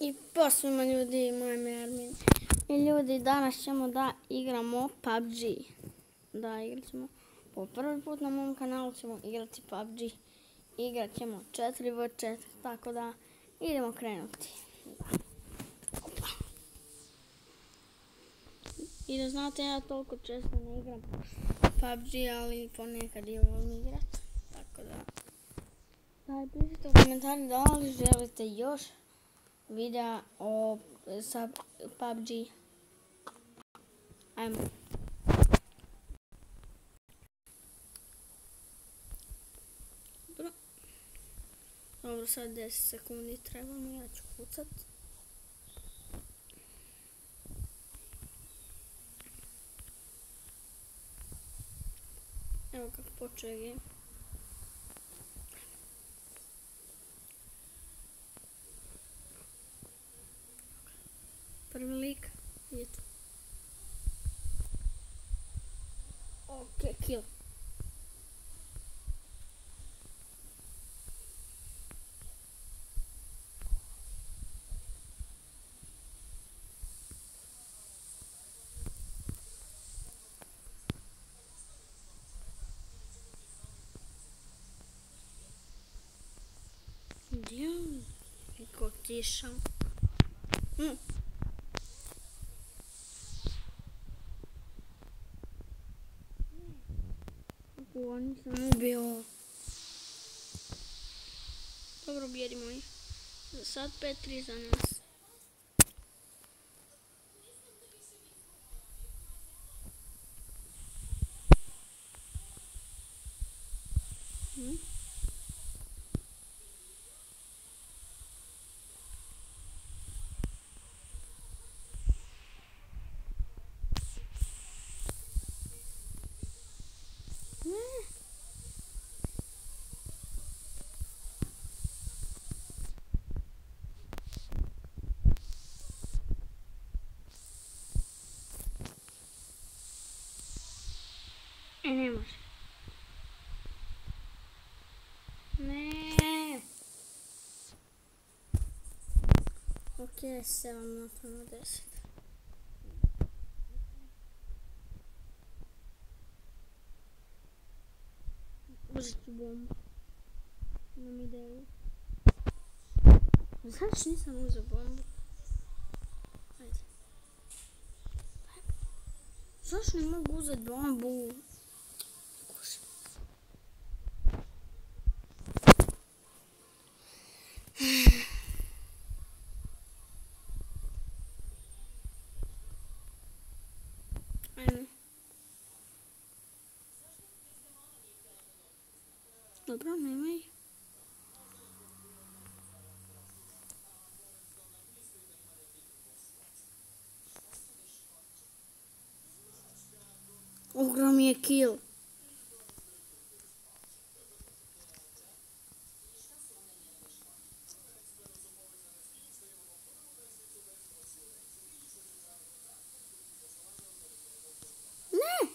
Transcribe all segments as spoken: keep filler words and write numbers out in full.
I posvima ljudi i moje Mermin. I ljudi, danas ćemo da igramo P U B G. Da, igrat ćemo. Po prvi put na mom kanalu ćemo igrati P U B G. Igrat ćemo četiri v četiri, tako da idemo krenuti. Opa. I da znate, ja toliko često ne igram P U B G, ali ponekad i volim igrat. Tako da, daj pišite u komentari da li želite još videa o sa P U B G. Ajmo. Dobro. Dobro, sad deset sekundi treba mi, ja ću kucat. Evo kako počeo game. Prvi lik je tu. Ok, kill. Gdje on? Niko otišao. Hm. Ovo nisam ubio. Dobro, bijedimo ih. Za sad pet tri za nas. Hm. E, ne može. Ne. Ok, sedam naprema deset. Uzet ću bombu. Imam ideju. Zašto nisam uzeo bombu? Ajde. Zašto ne mogu uzeti bombu? Ajme. Dobro, nemaj. Ogrom je kill. Ne!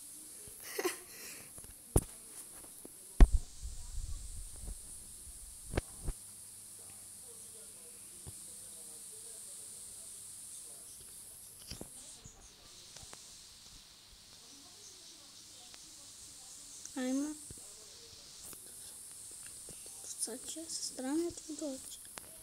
Ajmo. Sad će sa strane tu doći.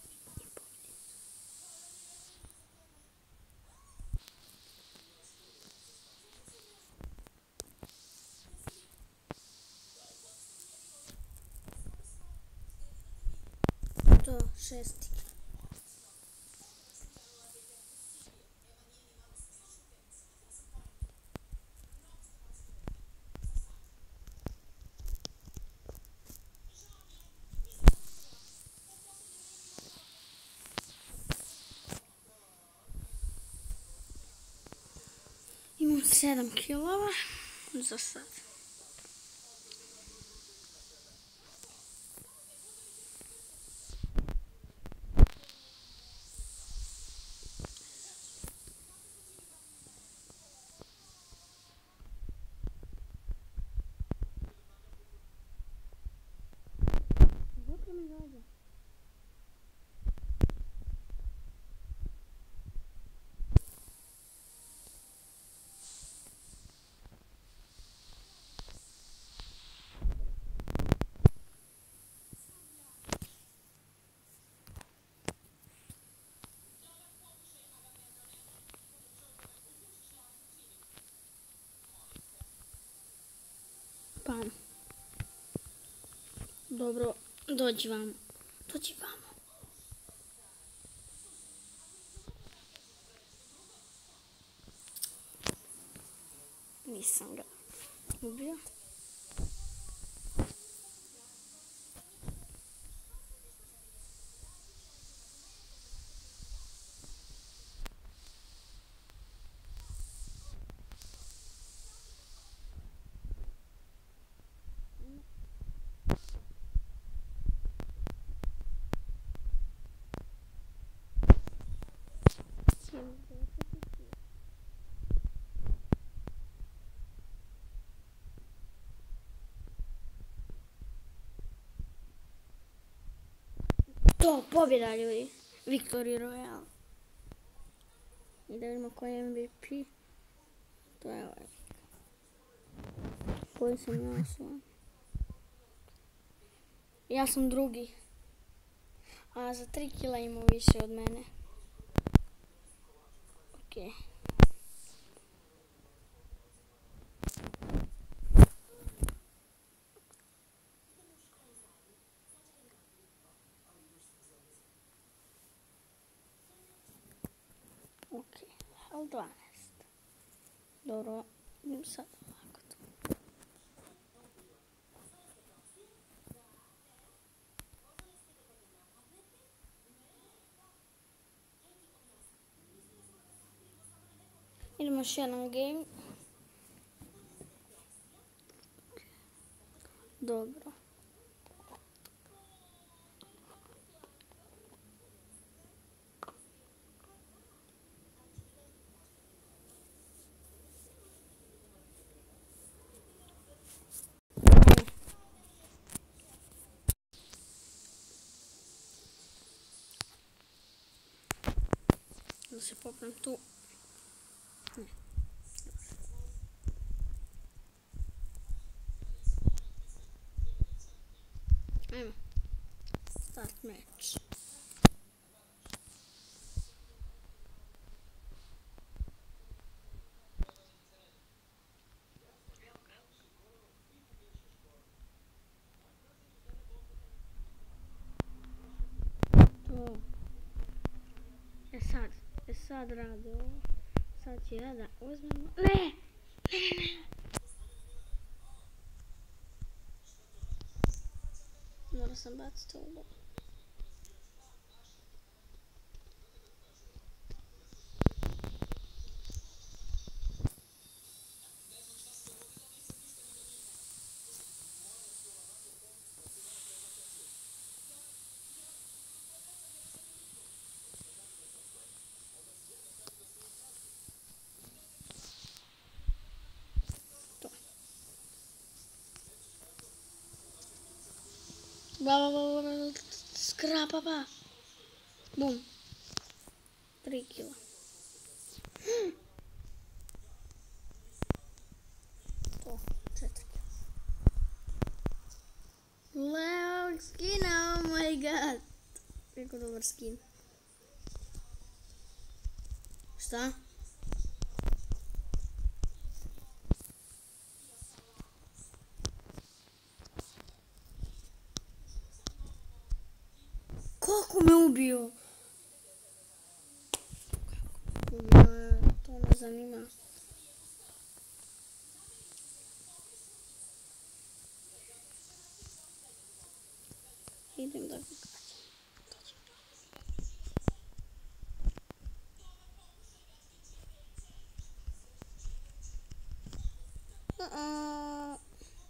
To, šesti. Imam sedam kilova za sad. Dok mi dođe? Dobro, dođi vamo. Dođi vamo. Nisam ga ubio. To, pobjeda ljudi. Victory Royale. I da vidimo koji je M V P. To je ovaj. Koji sam ja osvojen. Ja sam drugi. A za tri kila ima više od mene. Okej. Okej, L dvanaest. Dobro, idem sad ovako to. Idemo još jedan game. Dobro. Da se popnem tu. Ne. Ajmo. Start match. To. E sad. E sad radi ovo. Sad će ja da uzmemo. Ne! Ne, ne, ne! Moram sam baciti ovo. Ba, ba, ba, ba, skrapa, ba. Bum. Tri kila. To, četiri kila. Levog skina, oh my god. Kako dobar skin. Šta? Kako me ubio? Ubio, to me zanima. Idem da ga gađam. Uh-uh.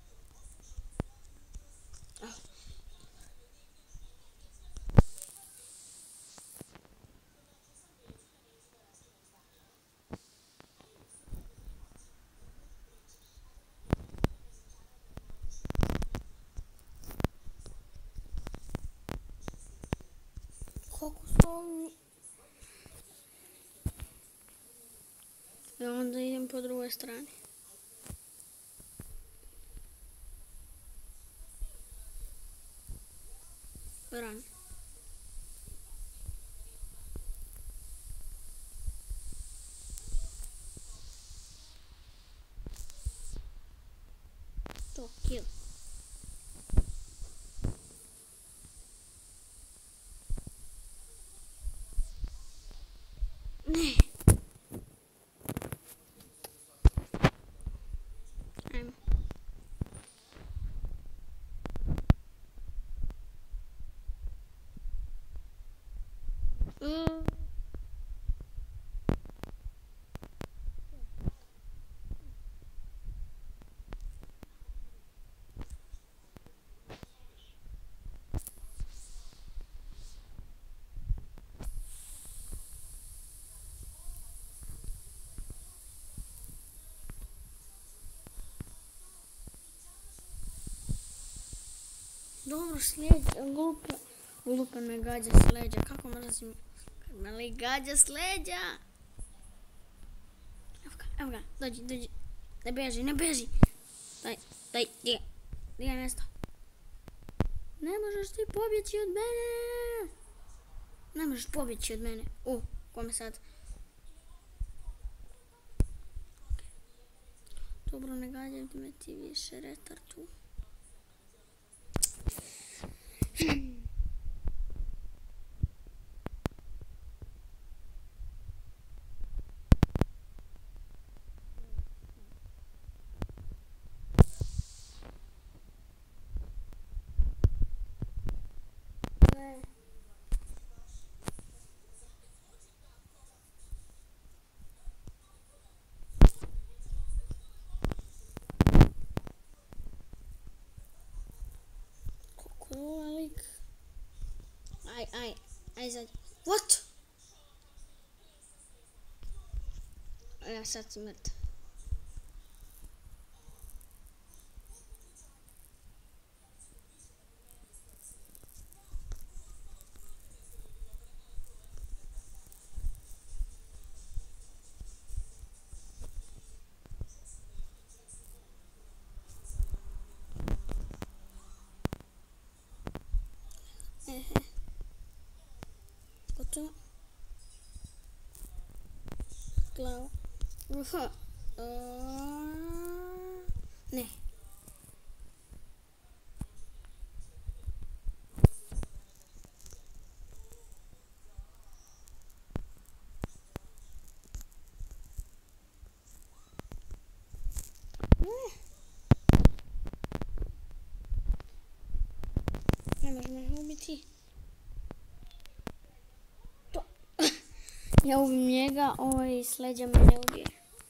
Kako su ovi? I onda idem po drugoj strani. Rani. To, kill. Mm. Dobro, slijeđa, glupa, glupa me gađa s leđa. Kako mrzim kad me li gađa s leđa? Evo ga, evo ga, dođi, dođi. Ne beži, ne beži. Daj, daj, di ga, di ga mjesto. Ne možeš ti pobjeći od mene. Ne možeš pobjeći od mene. U, kome sad? Dobro, ne gađaj me ti više, retardu. Ne. Kako je ovaj lik? Aj, aj, aj zađi. What? A ja sad si mrtav. Ehe. Gotovo. Glava. Uha. Ne. Ne možeš me ubiti. To. Ja ubim njega, ovaj s leđa me ne ubije.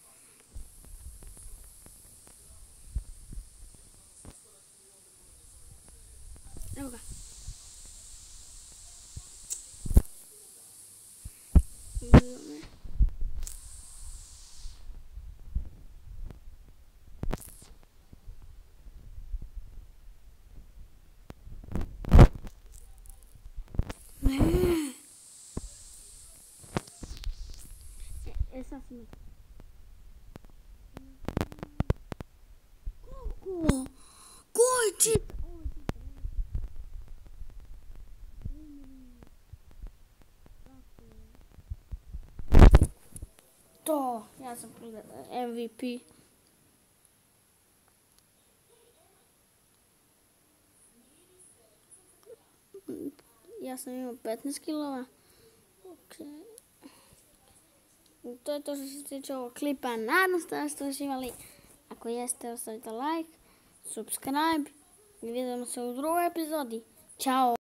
Evo ga. Ubio me. E, sad si me. Kako? Koji čip? To, ja sam M V P. Ja sam imao petnaest kilova. Okay. To je to što se tiče ovog klipa. Nadam se da ste uživali. Ako jeste, ostavite like, subscribe i vidimo se u drugoj epizodi. Ćao!